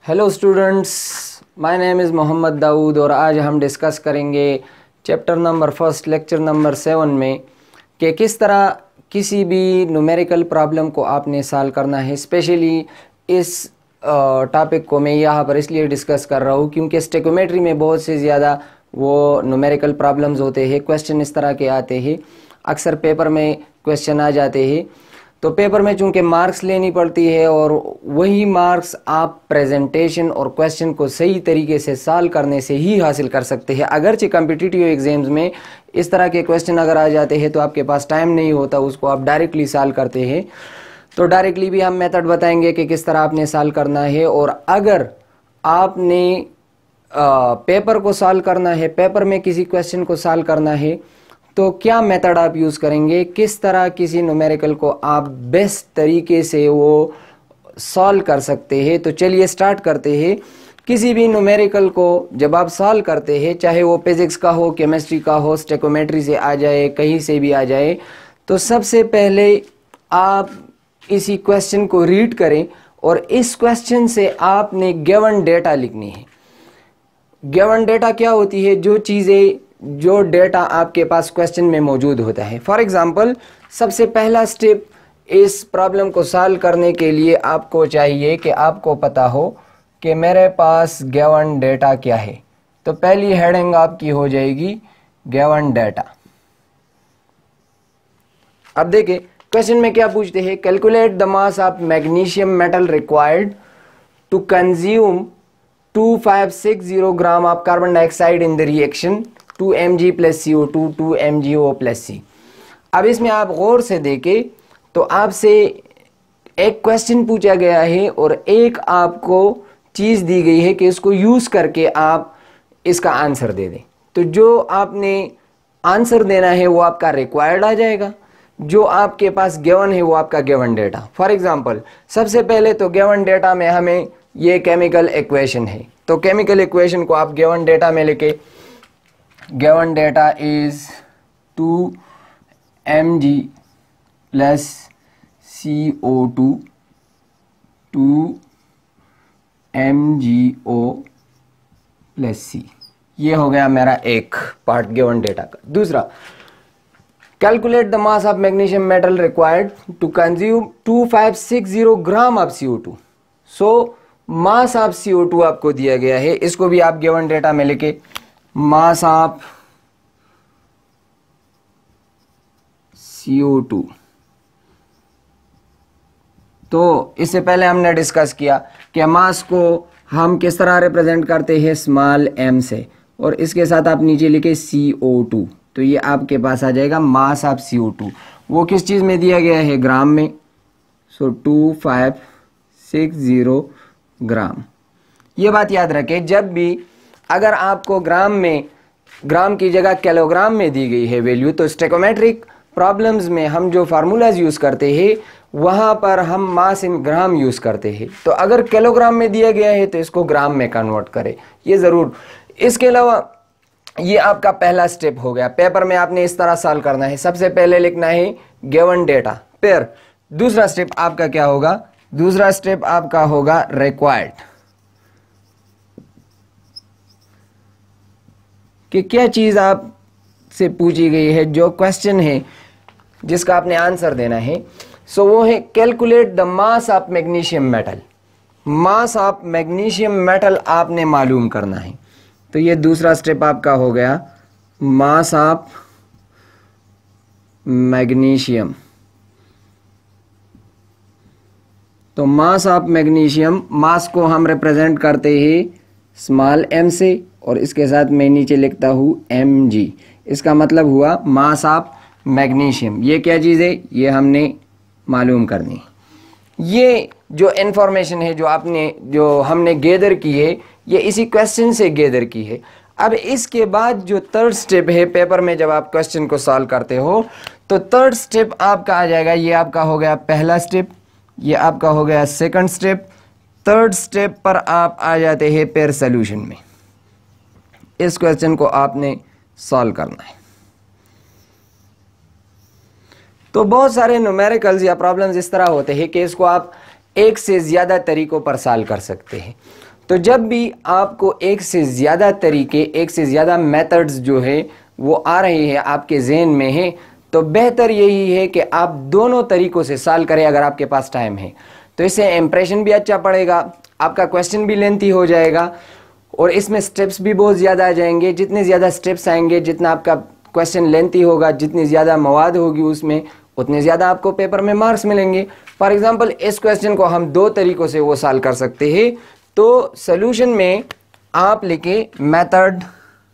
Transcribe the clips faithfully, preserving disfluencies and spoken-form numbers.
Hello students, my name is Mohammad Daud और आज हम डिस्कस करेंगे chapter number first lecture number seven में कि किस तरह किसी भी न्यूमेरिकल प्रॉब्लम को आपने सॉल्व करना है। स्पेशली इस टॉपिक को मैं यहाँ पर इसलिए डिस्कस कर रहा हूँ क्योंकि स्टेकोमेट्री में बहुत से ज़्यादा वो न्यूमेरिकल प्रॉब्लम्स होते हैं। क्वेश्चन इस तरह के आते हैं, अक्सर पेपर में क्वेश्चन आ जाते हैं। तो पेपर में चूंकि मार्क्स लेनी पड़ती है और वही मार्क्स आप प्रेजेंटेशन और क्वेश्चन को सही तरीके से सॉल्व करने से ही हासिल कर सकते हैं। अगरचे कम्पिटिटिव एग्जाम्स में इस तरह के क्वेश्चन अगर आ जाते हैं तो आपके पास टाइम नहीं होता, उसको आप डायरेक्टली सॉल्व करते हैं। तो डायरेक्टली भी हम मेथड बताएंगे कि किस तरह आपने सॉल्व करना है। और अगर आपने आ, पेपर को सॉल्व करना है, पेपर में किसी क्वेश्चन को सॉल्व करना है तो क्या मेथड आप यूज़ करेंगे, किस तरह किसी न्यूमेरिकल को आप बेस्ट तरीके से वो सॉल्व कर सकते हैं। तो चलिए स्टार्ट करते हैं। किसी भी न्यूमेरिकल को जब आप सॉल्व करते हैं, चाहे वो फिजिक्स का हो, केमिस्ट्री का हो, स्टेकोमेट्री से आ जाए, कहीं से भी आ जाए, तो सबसे पहले आप इसी क्वेश्चन को रीड करें और इस क्वेश्चन से आपने गिवन डेटा लिखनी है। गिवन डेटा क्या होती है? जो चीज़ें जो डेटा आपके पास क्वेश्चन में मौजूद होता है। फॉर एग्जांपल, सबसे पहला स्टेप इस प्रॉब्लम को सॉल्व करने के लिए आपको चाहिए कि आपको पता हो कि मेरे पास गिवन डेटा क्या है। तो पहली हेडिंग आपकी हो जाएगी गिवन डेटा। अब देखिए क्वेश्चन में क्या पूछते हैं, calculate the mass of magnesium metal required to consume two five six zero gram of carbon dioxide in the reaction two M G plus C O two two M G O plus C. अब इसमें आप गौर से देखें तो आपसे एक question पूछा गया है और एक आपको चीज़ दी गई है कि इसको यूज़ करके आप इसका आंसर दे दें। तो जो आपने आंसर देना है वो आपका रिक्वायर्ड आ जाएगा, जो आपके पास गिवन है वो आपका गिवन डेटा। फॉर एग्जांपल, सबसे पहले तो गिवन डेटा में हमें ये केमिकल इक्वेशन है, तो केमिकल इक्वेशन को आप गिवन डेटा में लेके given data is two M G plus C O two two M G O plus C। ये हो गया मेरा एक पार्ट गिवन डेटा का। दूसरा, calculate the mass of magnesium metal required to consume two five six zero gram of C O two. So mass of C O two आपको दिया गया है, इसको भी आप गिवन डेटा में लेके मास ऑफ सी ओ टू। तो इससे पहले हमने डिस्कस किया कि मास को हम किस तरह रिप्रेजेंट करते हैं, स्मॉल एम से, और इसके साथ आप नीचे लिखे सी ओ टू। तो ये आपके पास आ जाएगा मास ऑफ सी ओ टू। वो किस चीज़ में दिया गया है? ग्राम में। So two five six zero gram. ये बात याद रखें, जब भी अगर आपको ग्राम में ग्राम की जगह किलोग्राम में दी गई है वैल्यू, तो स्टेकोमेट्रिक प्रॉब्लम्स में हम जो फार्मूलाज यूज़ करते हैं वहाँ पर हम मास इन ग्राम यूज़ करते हैं। तो अगर किलोग्राम में दिया गया है तो इसको ग्राम में कन्वर्ट करें, ये ज़रूर। इसके अलावा ये आपका पहला स्टेप हो गया। पेपर में आपने इस तरह सॉल्व करना है, सबसे पहले लिखना है गिवन डेटा। फिर दूसरा स्टेप आपका क्या होगा? दूसरा स्टेप आपका होगा रिक्वायर्ड, कि क्या चीज़ आपसे पूछी गई है, जो क्वेश्चन है जिसका आपने आंसर देना है। सो वो है calculate the mass of magnesium metal. Mass of magnesium metal आपने मालूम करना है। तो ये दूसरा स्टेप आपका हो गया मास ऑफ मैग्नीशियम। तो मास ऑफ मैग्नीशियम, मास को हम रिप्रेजेंट करते हैं स्मॉल एम से, और इसके साथ मैं नीचे लिखता हूँ एम जी। इसका मतलब हुआ मास ऑफ मैग्नीशियम। ये क्या चीज़ है? ये हमने मालूम करनी। ये जो इन्फॉर्मेशन है जो आपने जो हमने गैदर की है, ये इसी क्वेश्चन से गैदर की है। अब इसके बाद जो थर्ड स्टेप है, पेपर में जब आप क्वेश्चन को सॉल्व करते हो तो थर्ड स्टेप आपका आ जाएगा। ये आपका हो गया पहला स्टेप, ये आपका हो गया सेकंड स्टेप। थर्ड स्टेप पर आप आ जाते हैं पेयर सोल्यूशन में। इस क्वेश्चन को आपने सॉल्व करना है। तो बहुत सारे न्यूमेरिकल्स या प्रॉब्लम्स इस तरह होते हैं कि इसको आप एक से ज़्यादा तरीक़ों पर सॉल्व कर सकते हैं। तो जब भी आपको एक से ज़्यादा तरीके, एक से ज़्यादा मेथड्स जो है वो आ रहे हैं आपके जहन में है, तो बेहतर यही है कि आप दोनों तरीकों से सॉल्व करें अगर आपके पास टाइम है। तो इससे इम्प्रेशन भी अच्छा पड़ेगा, आपका क्वेश्चन भी लेंथी हो जाएगा और इसमें स्टेप्स भी बहुत ज़्यादा आ जाएंगे। जितने ज़्यादा स्टेप्स आएंगे, जितना आपका क्वेश्चन लेंथी होगा, जितनी ज़्यादा मवाद होगी उसमें, उतने ज़्यादा आपको पेपर में मार्क्स मिलेंगे। फॉर एग्जांपल इस क्वेश्चन को हम दो तरीक़ों से वो सॉल्व कर सकते हैं। तो सॉल्यूशन में आप लिखे मेथड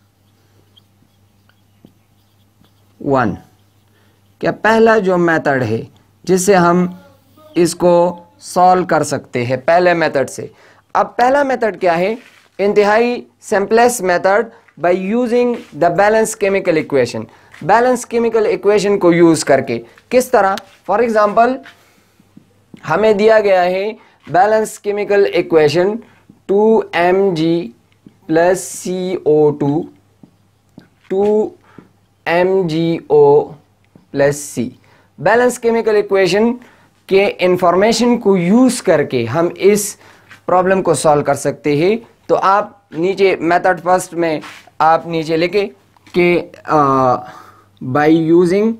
वन, क्या पहला जो मेथड है जिससे हम इसको सॉल्व कर सकते हैं पहले मेथड से। अब पहला मेथड क्या है? इंतहाई simplest method by using the balance chemical equation. Balance chemical equation को यूज करके किस तरह? फॉर एग्जांपल हमें दिया गया है balance chemical equation two M G plus C O two, two M G O plus C. Balance chemical equation के information को यूज करके हम इस प्रॉब्लम को सॉल्व कर सकते हैं। तो आप नीचे मेथड फर्स्ट में आप नीचे लिखे कि by using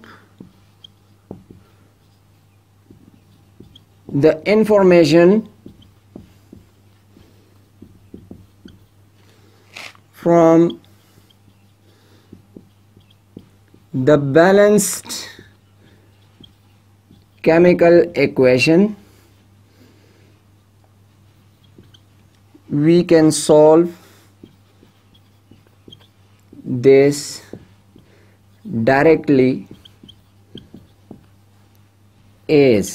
the information from the balanced chemical equation we can solve this directly is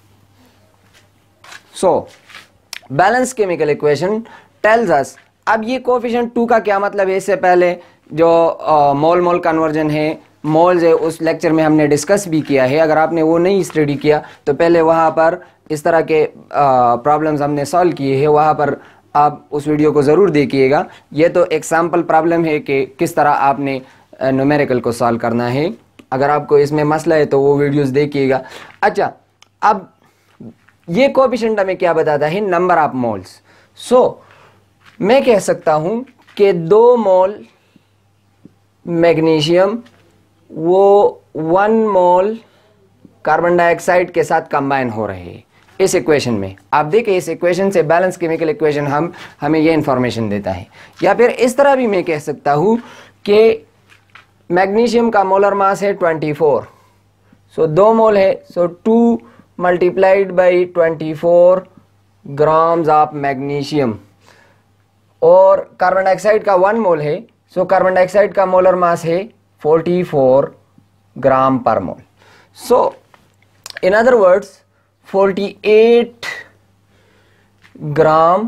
so balance chemical equation tells us। अब ये कोफिशिएंट टू का क्या मतलब है? इससे पहले जो मोल मोल कन्वर्जन है, मोल्स है, उस लेक्चर में हमने डिस्कस भी किया है। अगर आपने वो नहीं स्टडी किया तो पहले वहाँ पर इस तरह के प्रॉब्लम्स हमने सॉल्व किए हैं, वहाँ पर आप उस वीडियो को ज़रूर देखिएगा। ये तो एक सैम्पल प्रॉब्लम है कि किस तरह आपने न्यूमेरिकल को सॉल्व करना है। अगर आपको इसमें मसला है तो वो वीडियोस देखिएगा। अच्छा, अब ये कोफिशिएंट हमें क्या बताता है? Number of moles. सो मैं कह सकता हूँ कि दो मोल मैग्नीशियम वो वन मोल कार्बन डाइऑक्साइड के साथ कंबाइन हो रहे हैं इस इक्वेशन में। आप देखिए इस इक्वेशन से बैलेंस केमिकल इक्वेशन हम हमें ये इंफॉर्मेशन देता है। या फिर इस तरह भी मैं कह सकता हूँ कि मैग्नीशियम का मोलर मास है ट्वेंटी फोर, सो दो मोल है, so two multiplied by twenty four grams of magnesium. और कार्बन डाइऑक्साइड का वन मोल है, सो कार्बन डाइऑक्साइड का मोलर मास है forty four gram per mole. So in other words forty eight gram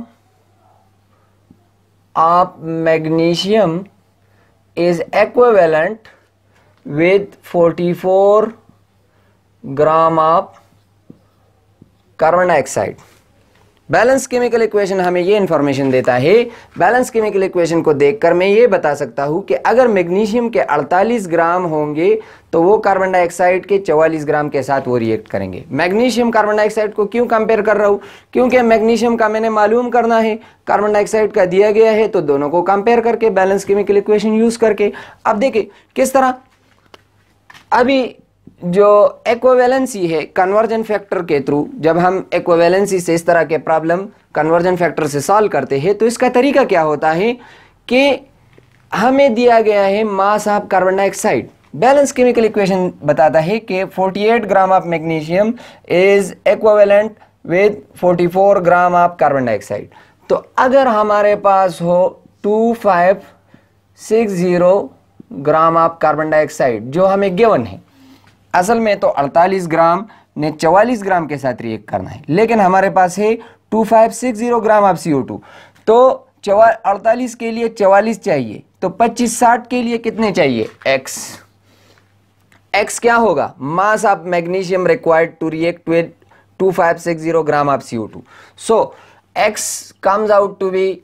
of magnesium is equivalent with forty four gram of carbon dioxide. Balance chemical equation हमें ये information देता है। Balance chemical equation को देखकर मैं ये बता सकता हूँ कि अगर मैग्नीशियम के अड़तालीस ग्राम होंगे तो वो कार्बन डाइऑक्साइड के चवालीस ग्राम के साथ वो रिएक्ट करेंगे। मैग्नीशियम कार्बन डाइऑक्साइड को क्यों कंपेयर कर रहा हूँ? क्योंकि मैग्नीशियम का मैंने मालूम करना है, कार्बन डाइऑक्साइड का दिया गया है, तो दोनों को कंपेयर करके बैलेंस केमिकल इक्वेशन यूज करके। अब देखिए किस तरह। अभी जो इक्विवेलेंसी है कन्वर्जन फैक्टर के थ्रू, जब हम इक्विवेलेंसी से इस तरह के प्रॉब्लम कन्वर्जन फैक्टर से सॉल्व करते हैं तो इसका तरीका क्या होता है कि हमें दिया गया है mass of carbon dioxide. Balance chemical equation बताता है कि forty eight gram of magnesium is equivalent with forty four gram of carbon dioxide. तो अगर हमारे पास हो two five six zero gram of carbon dioxide जो हमें गिवन है, असल में तो अड़तालीस ग्राम ने चवालीस ग्राम के साथ रिएक्ट करना है, लेकिन हमारे पास है two five six zero gram of C O two. तो अड़तालीस के लिए चवालीस चाहिए, तो पच्चीस साठ के लिए कितने चाहिए? x। x क्या होगा? Mass of magnesium required to react with two five six zero gram of C O two. So x comes out to be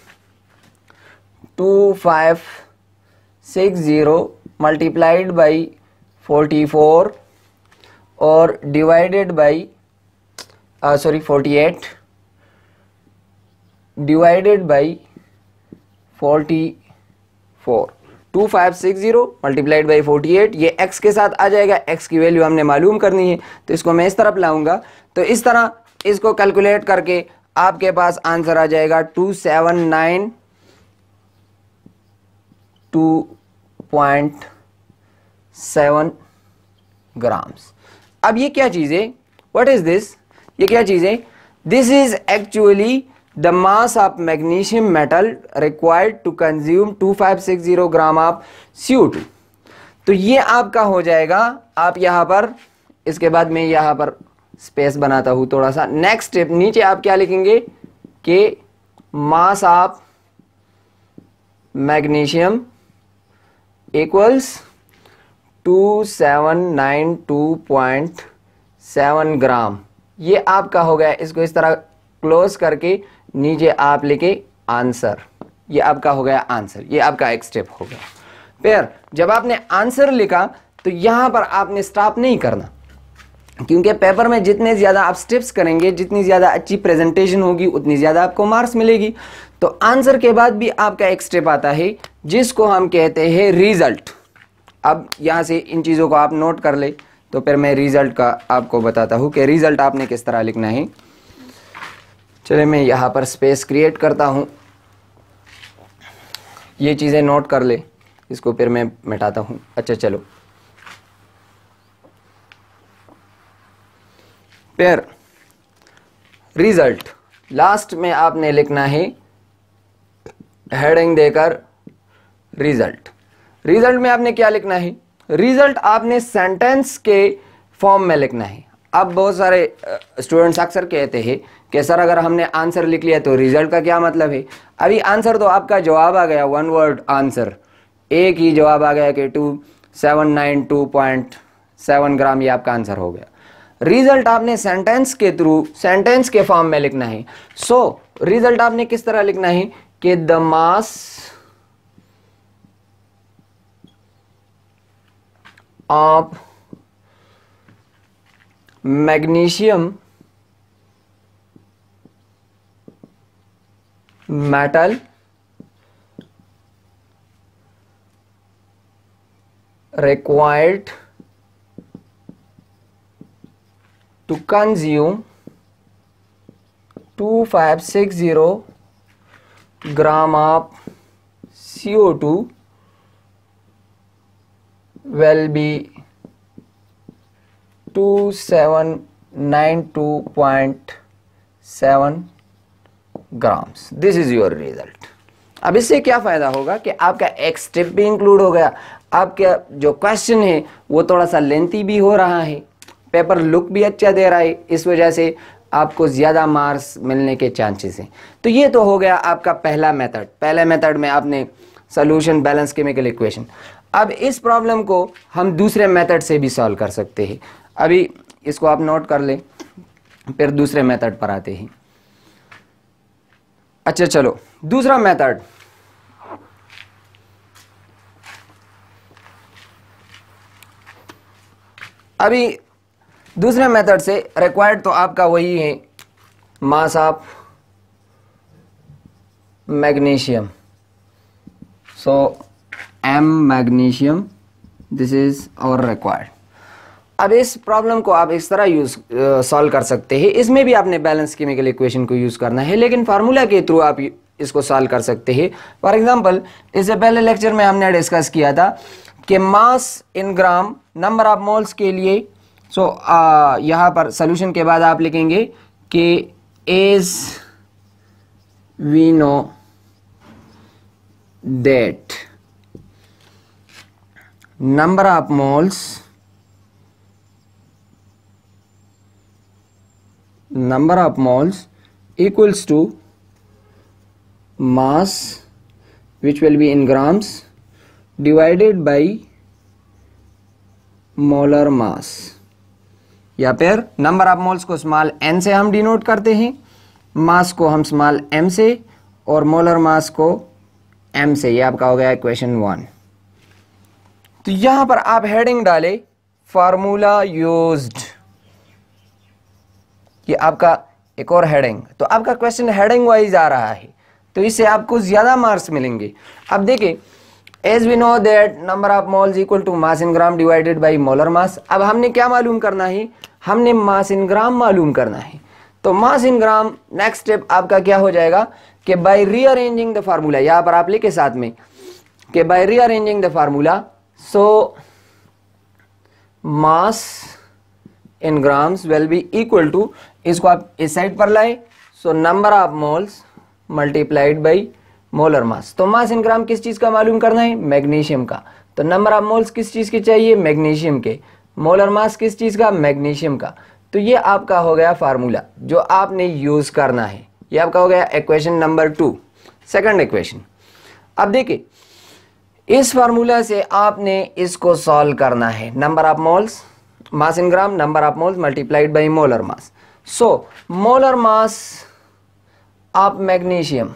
two five six zero multiplied by forty four और divided by sorry forty eight divided by forty four, two five six zero multiplied by forty eight, ये x के साथ आ जाएगा, x की value हमने मालूम करनी है तो इसको मैं इस तरफ लाऊंगा। तो इस तरह इसको कैलकुलेट करके आपके पास आंसर आ जाएगा two seven nine two point seven grams. अब ये क्या चीज़ है, व्हाट इज दिस, ये क्या चीज़ है, this is actually the mass of magnesium metal required to consume two five six zero gram of C O two. तो ये आपका हो जाएगा, आप यहाँ पर, इसके बाद मैं यहाँ पर स्पेस बनाता हूँ थोड़ा सा। नेक्स्ट स्टेप, नीचे आप क्या लिखेंगे कि mass of magnesium equals to seven nine two point seven gram, ये आपका हो गया। इसको इस तरह क्लोज करके नीचे आप लिखे आंसर, ये आपका हो गया आंसर, ये आपका एक स्टेप हो गया। फिर जब आपने आंसर लिखा तो यहां पर आपने स्टॉप नहीं करना, क्योंकि पेपर में जितने ज़्यादा आप स्टेप्स करेंगे, जितनी ज़्यादा अच्छी प्रेजेंटेशन होगी, उतनी ज़्यादा आपको मार्क्स मिलेगी। तो आंसर के बाद भी आपका एक स्टेप आता है जिसको हम कहते हैं रिजल्ट। अब यहाँ से इन चीज़ों को आप नोट कर ले, तो फिर मैं रिजल्ट का आपको बताता हूँ कि रिजल्ट आपने किस तरह लिखना है। चलिए मैं यहाँ पर स्पेस क्रिएट करता हूँ, ये चीज़ें नोट कर ले, इसको फिर मैं मिटाता हूँ। अच्छा चलो, फिर रिजल्ट लास्ट में आपने लिखना है हेडिंग देकर रिजल्ट। रिजल्ट में आपने क्या लिखना है, रिजल्ट आपने सेंटेंस के फॉर्म में लिखना है। अब बहुत सारे स्टूडेंट्स अक्सर कहते हैं कि सर अगर हमने आंसर लिख लिया तो रिजल्ट का क्या मतलब है। अभी आंसर तो आपका जवाब आ गया, वन वर्ड आंसर, एक ही जवाब आ गया कि two seven nine two point seven gram, ये आपका आंसर हो गया। रिजल्ट आपने सेंटेंस के थ्रू, सेंटेंस के फॉर्म में लिखना है। सो so, रिजल्ट आपने किस तरह लिखना है कि the mass of magnesium metal required to consume two five six zero gram of C O two will be two seven nine two point seven grams. This is your result. अब इससे क्या फायदा होगा कि आपका एक स्टेप भी include हो गया, आपका जो क्वेश्चन है वो थोड़ा सा लेंथी भी हो रहा है, पेपर लुक भी अच्छा दे रहा है, इस वजह से आपको ज़्यादा मार्क्स मिलने के चांसेस हैं। तो ये तो हो गया आपका पहला मेथड। पहले मेथड में आपने सोल्यूशन बैलेंस केमिकल इक्वेशन। अब इस प्रॉब्लम को हम दूसरे मेथड से भी सॉल्व कर सकते हैं। अभी इसको आप नोट कर लें, फिर दूसरे मेथड पर आते हैं। अच्छा चलो, दूसरा मेथड, अभी दूसरे मेथड से रिक्वायर्ड तो आपका वही है, mass of magnesium. So M magnesium, this is our required. अब इस प्रॉब्लम को आप इस तरह यूज सॉल्व कर सकते हैं। इसमें भी आपने बैलेंस केमिकल इक्वेशन को यूज करना है, लेकिन फार्मूला के थ्रू आप इसको सॉल्व कर सकते हैं। फॉर एग्जांपल, इससे पहले लेक्चर में हमने डिस्कस किया था कि mass in gram number of moles के लिए। सो so, यहाँ पर सोल्यूशन के बाद आप लिखेंगे कि as we know that number of moles number of moles equals to mass, which will be in grams, divided by molar mass। या फिर नंबर ऑफ मोल्स को स्मॉल n से हम डिनोट करते हैं, मास को हम स्मॉल m से, और मोलर मास को m से। ये आपका हो गया क्वेश्चन वन। तो यहां पर आप हेडिंग डाले फार्मूला यूज्ड, ये आपका एक और हेडिंग, तो आपका क्वेश्चन हेडिंग वाइज आ रहा है तो इससे आपको ज़्यादा मार्क्स मिलेंगे। अब देखिए, as we know that number of moles equal to mass in gram divided by molar mass. अब हमने क्या मालूम करना है, हमने मास इन ग्राम मालूम करना है। तो mass in gram, next step आपका क्या हो जाएगा कि बाय रीअरेंजिंग द फार्मूला, यहाँ पर आप लिखे साथ में कि by rearranging the formula, so mass in grams will be equal to, इसको आप इस साइड पर लाए, so number of moles multiplied by molar mass. तो मास इन ग्राम किस चीज का मालूम करना है, मैग्नीशियम का। तो नंबर ऑफ मोल्स किस चीज के चाहिए, मैग्नीशियम के। मोलर मास किस चीज का, मैग्नीशियम का। तो ये आपका हो गया फार्मूला जो आपने यूज करना है। ये आपका हो गया equation number two, second equation. अब देखिए, इस फार्मूला से आपने इसको सॉल्व करना है, number of moles mass in gram, number of moles multiplied by molar mass. So molar mass of magnesium,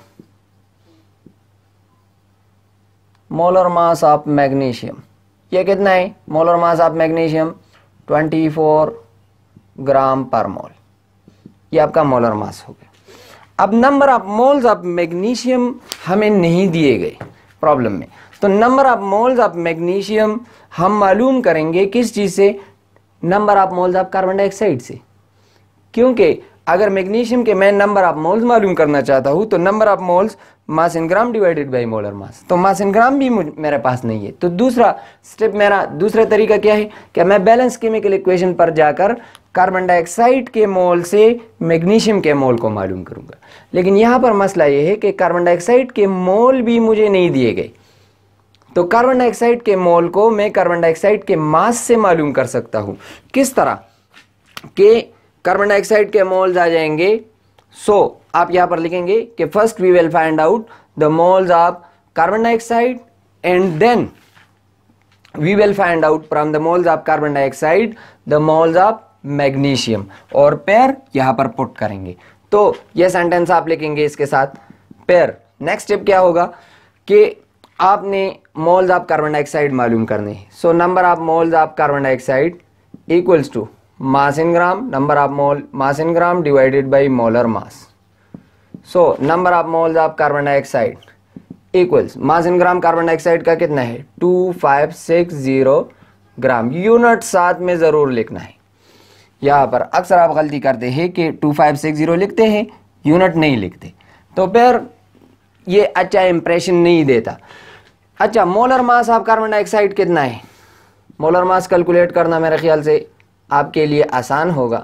molar mass of magnesium, ये कितना है, मोलर मास ऑफ मैग्नीशियम चौबीस ग्राम पर मोल, ये आपका मोलर मास हो गया। अब number of moles of magnesium हमें नहीं दिए गए प्रॉब्लम में, तो number of moles of magnesium हम मालूम करेंगे किस चीज से, number of moles of carbon dioxide से। क्योंकि अगर मैग्नीशियम के मैं नंबर ऑफ मोल्स मालूम करना चाहता हूं तो number of moles mass in gram divided by molar mass, तो मास इन ग्राम भी मेरे पास नहीं है। तो दूसरा स्टेप, मेरा दूसरा तरीका क्या है कि मैं बैलेंस केमिकल इक्वेशन पर जाकर कार्बन डाइऑक्साइड के मोल से मैग्नीशियम के मोल को मालूम करूंगा। लेकिन यहां पर मसला यह है कि कार्बन डाइऑक्साइड के मोल भी मुझे नहीं दिए गए, तो कार्बन डाइऑक्साइड के मोल को मैं कार्बन डाइऑक्साइड के मास से मालूम कर सकता हूं। किस तरह के कार्बन डाइऑक्साइड के मोल्स आ जाएंगे, सो so, आप यहां पर लिखेंगे कि first we will find out the moles of carbon dioxide and then we will find out from the moles of carbon dioxide the moles of magnesium, और pair यहां पर पुट करेंगे। तो यह सेंटेंस आप लिखेंगे इसके साथ पेयर। नेक्स्ट स्टेप क्या होगा कि आपने मोल्स ऑफ कार्बन डाइऑक्साइड मालूम करने हैं। So number of moles of carbon dioxide equals to mass in gram, number of mole mass in gram divided by molar mass. So number of moles of carbon dioxide equals mass in gram carbon dioxide का कितना है two five six zero gram. Unit साथ में जरूर लिखना है। यहाँ पर अक्सर आप गलती करते हैं कि टू फाइव सिक्स जीरो लिखते हैं, यूनिट नहीं लिखते, तो फिर ये अच्छा इंप्रेशन नहीं देता। अच्छा, molar mass of carbon dioxide कितना है, मोलर मास कैलकुलेट करना मेरे ख्याल से आपके लिए आसान होगा।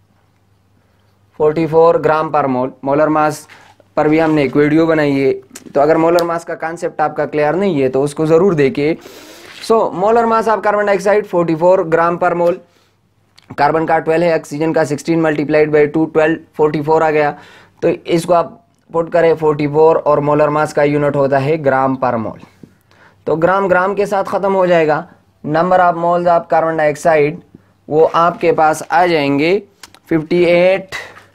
चौवालीस ग्राम पर मोल, मोलर मास पर भी हमने एक वीडियो बनाई है, तो अगर मोलर मास का कॉन्सेप्ट आपका क्लियर नहीं है तो उसको ज़रूर देखिए। So molar mass of carbon dioxide चौवालीस ग्राम पर मोल, कार्बन का ट्वेल्व है, ऑक्सीजन का sixteen multiplied by two, twelve, चौवालीस आ गया। तो इसको आप पुट करें चौवालीस, और मोलर मास का यूनिट होता है ग्राम पर मोल, तो ग्राम ग्राम के साथ ख़त्म हो जाएगा। Number of moles of carbon dioxide वो आपके पास आ जाएंगे अट्ठावन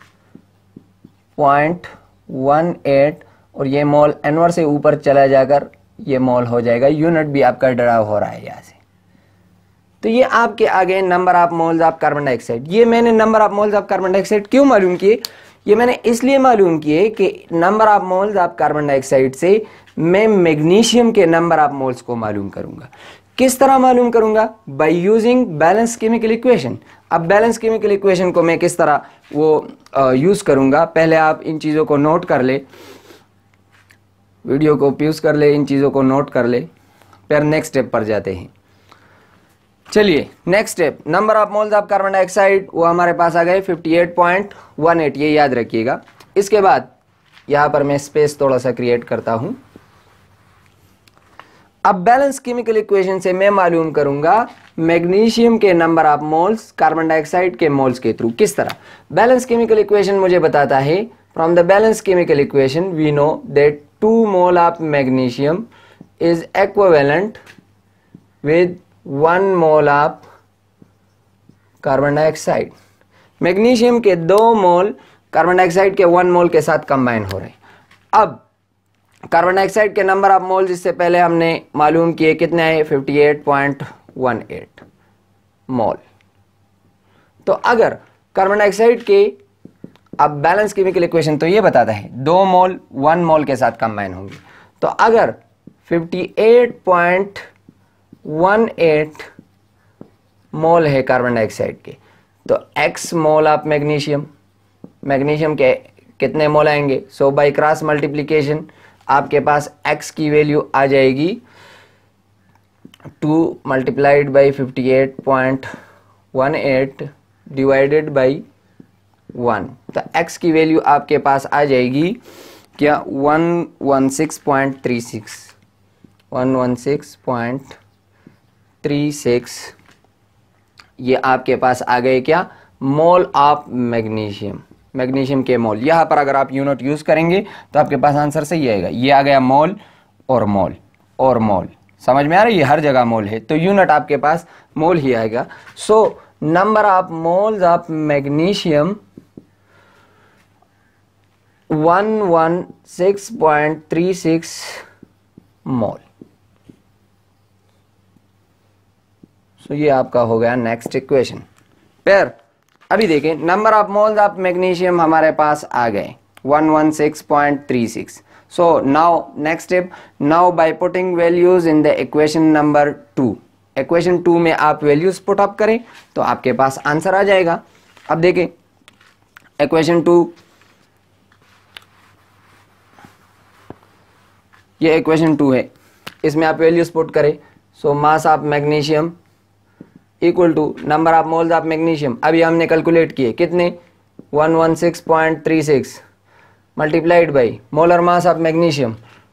पॉइंट वन एट, और ये मोल एनवर से ऊपर चला जाकर ये मोल हो जाएगा। यूनिट भी आपका डरा हो रहा है यहाँ से। तो ये आपके आगे number of moles of carbon dioxide. ये मैंने number of moles of carbon dioxide क्यों मालूम किए, ये मैंने इसलिए मालूम किए कि number of moles of carbon dioxide से मैं मैग्नीशियम के नंबर ऑफ मोल्स को मालूम करूंगा। किस तरह मालूम करूंगा, by using balance chemical equation. अब बैलेंस केमिकल इक्वेशन को मैं किस तरह वो यूज करूंगा, पहले आप इन चीज़ों को नोट कर ले, वीडियो को पॉज कर ले, इन चीज़ों को नोट कर ले, फिर नेक्स्ट स्टेप पर जाते हैं। चलिए next step, number of moles of carbon dioxide वो हमारे पास आ गए अट्ठावन पॉइंट वन एट, ये याद रखिएगा। इसके बाद यहाँ पर मैं स्पेस थोड़ा सा क्रिएट करता हूँ। अब बैलेंस केमिकल इक्वेशन से मैं मालूम करूंगा मैग्नीशियम के number of moles carbon dioxide के मोल्स के थ्रू। किस तरह, बैलेंस केमिकल इक्वेशन मुझे बताता है, from the balance chemical equation we know that two mole of magnesium is equivalent with one mole of carbon dioxide. Magnesium के दो mole carbon dioxide के वन मोल के साथ कंबाइन हो रहे हैं। अब कार्बन डाइऑक्साइड के नंबर ऑफ मोल जिससे पहले हमने मालूम किए कितने हैं, अट्ठावन पॉइंट वन एट मोल। तो अगर कार्बन डाइऑक्साइड के अब बैलेंस केमिकल इक्वेशन तो ये बताता है दो मोल वन मोल के साथ कंबाइन होंगे। तो अगर अट्ठावन पॉइंट एक आठ मोल है कार्बन डाइऑक्साइड के, तो x mole of magnesium, magnesium के कितने मोल आएंगे? सो बाय क्रॉस मल्टीप्लिकेशन आपके पास x की वैल्यू आ जाएगी two multiplied by fifty eight point one eight divided by one. तो x की वैल्यू आपके पास आ जाएगी क्या? One one six point three six, one one six point three six ये आपके पास आ गए क्या? मोल ऑफ मैग्नीशियम, मैग्नीशियम के मोल। यहाँ पर अगर आप यूनिट यूज करेंगे तो आपके पास आंसर सही आएगा। ये आ गया मोल और मोल और मोल, समझ में आ रहा है? ये हर जगह मोल है तो यूनिट आपके पास मोल ही आएगा। So number of moles of magnesium one one six point three six mole. So ये आपका हो गया नेक्स्ट इक्वेशन। फिर अभी देखें number of moles of magnesium हमारे पास आ गए one one six point three six. So now next step, now by putting values in the equation number two, equation two में आप वैल्यूज पुट अप करें तो आपके पास आंसर आ जाएगा। अब देखें इक्वेशन टू, ये इक्वेशन टू है, इसमें आप वैल्यूज पुट करें। So mass of magnesium equal to number of moles of magnesium, अभी हमने कैलकुलेट किए कितने? One one six point three six multiplied by molar mass of magnesium,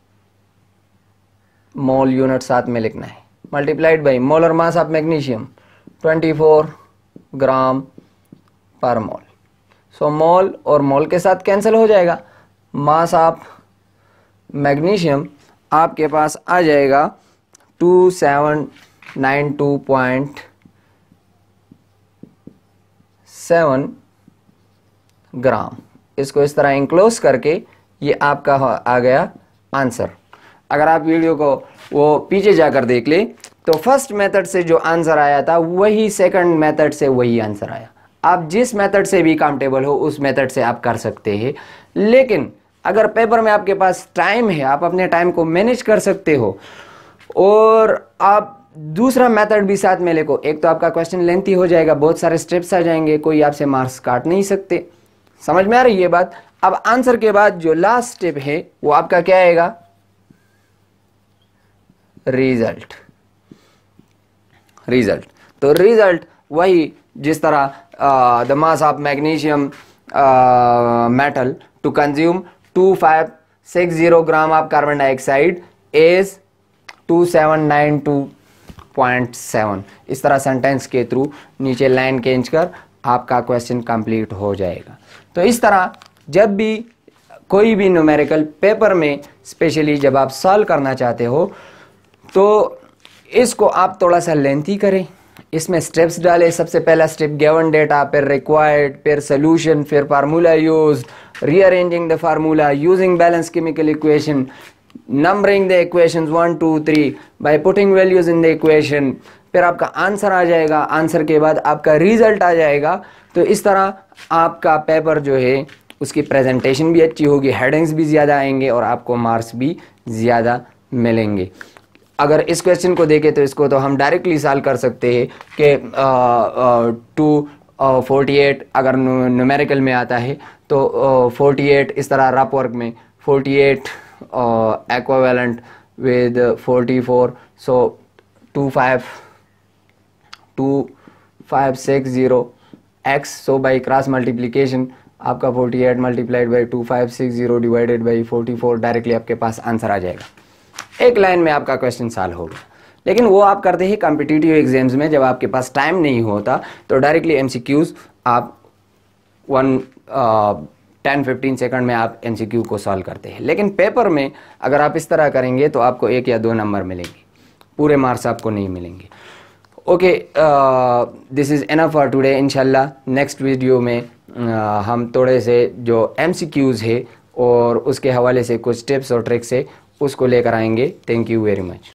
mole unit साथ में लिखना है, multiplied by molar mass of magnesium twenty four gram per mole. सो मोल और मोल के साथ कैंसिल हो जाएगा, मास ऑफ मैग्नीशियम आपके पास आ जाएगा two seven nine two point seven gram. इसको इस तरह इंक्लोज करके ये आपका आ गया आंसर। अगर आप वीडियो को वो पीछे जाकर देख ले तो फर्स्ट मेथड से जो आंसर आया था वही सेकंड मेथड से वही आंसर आया। आप जिस मेथड से भी कंफर्टेबल हो उस मेथड से आप कर सकते हैं, लेकिन अगर पेपर में आपके पास टाइम है, आप अपने टाइम को मैनेज कर सकते हो और आप दूसरा मेथड भी साथ में लेको, एक तो आपका क्वेश्चन लेंथी हो जाएगा, बहुत सारे स्टेप्स आ जाएंगे, कोई आपसे मार्क्स काट नहीं सकते। समझ में आ रही है बात? अब आंसर के बाद जो लास्ट स्टेप है वो आपका क्या आएगा? रिजल्ट। रिजल्ट तो रिजल्ट वही जिस तरह the mass of magnesium metal to consume two five six zero gram of carbon dioxide is two seven nine two point seven. इस तरह सेंटेंस के थ्रू नीचे लाइन खींच कर आपका क्वेश्चन कंप्लीट हो जाएगा। तो इस तरह जब भी कोई भी न्यूमेरिकल पेपर में स्पेशली जब आप सॉल्व करना चाहते हो तो इसको आप थोड़ा सा लेंथी करें, इसमें स्टेप्स डालें। सबसे पहला स्टेप गिवन डेटा, फिर रिक्वायर्ड, फिर सोल्यूशन, फिर formula use, rearranging the formula, using balance chemical equation, numbering the equations one two three by putting values in the equation, फिर आपका आंसर आ जाएगा। आंसर के बाद आपका रिजल्ट आ जाएगा। तो इस तरह आपका पेपर जो है उसकी प्रेजेंटेशन भी अच्छी होगी, हेडिंग्स भी ज़्यादा आएंगे और आपको मार्क्स भी ज़्यादा मिलेंगे। अगर इस क्वेश्चन को देखें तो इसको तो हम डायरेक्टली सॉल्व कर सकते हैं कि टू फोर्टी एट अगर न्यूमेरिकल में आता है तो फोर्टी एट इस तरह रफ वर्क में forty eight equivalent with forty four, so two five two five six zero x, so by cross multiplication आपका forty eight multiplied by two five six zero divided by forty four, directly आपके पास answer आ जाएगा। एक line में आपका question solve होगा। लेकिन वो आप करते हैं कॉम्पिटिटिव एग्जाम्स में, जब आपके पास टाइम नहीं होता तो डायरेक्टली एमसीक्यूज आप वन टेन फिफ्टीन सेकंड में आप एमसीक्यू को सॉल्व करते हैं। लेकिन पेपर में अगर आप इस तरह करेंगे तो आपको एक या दो नंबर मिलेंगे, पूरे मार्क्स आपको नहीं मिलेंगे। Okay, this is enough for today. इंशाल्लाह नेक्स्ट वीडियो में uh, हम थोड़े से जो एमसीक्यूज है और उसके हवाले से कुछ टिप्स और ट्रिक्स है उसको लेकर आएंगे। Thank you very much.